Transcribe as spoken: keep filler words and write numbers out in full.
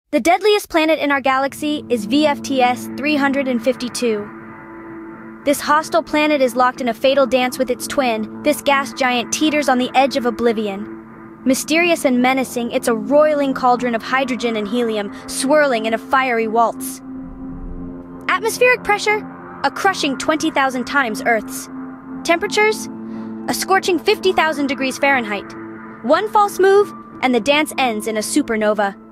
The deadliest planet in our galaxy is V F T S three hundred fifty-two. This hostile planet is locked in a fatal dance with its twin. This gas giant teeters on the edge of oblivion. Mysterious and menacing, it's a roiling cauldron of hydrogen and helium, swirling in a fiery waltz. Atmospheric pressure? A crushing twenty thousand times Earth's. Temperatures? A scorching fifty thousand degrees Fahrenheit. One false move, and the dance ends in a supernova.